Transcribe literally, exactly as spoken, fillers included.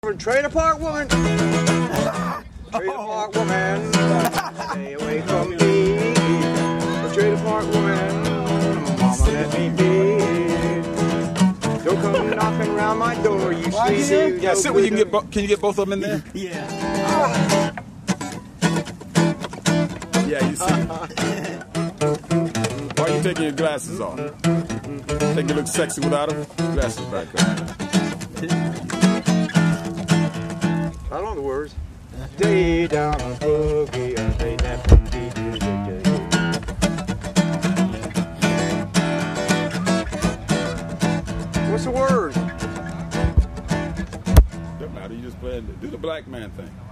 for Trailer Park Woman. Trailer Park Woman, stay away from me. Trailer Park Woman, mama let me be. Don't come knocking around my door, you sleepy. Yeah, sit where you can get. Bo can you get both of them in there? Yeah. Yeah, you see. Why are you taking your glasses off? Think you look sexy without them? Glasses back up. I don't know the words. Day down a boogie, a day that boogie, day, day, day. What's the word? Doesn't matter, you just play it. Do the black man thing.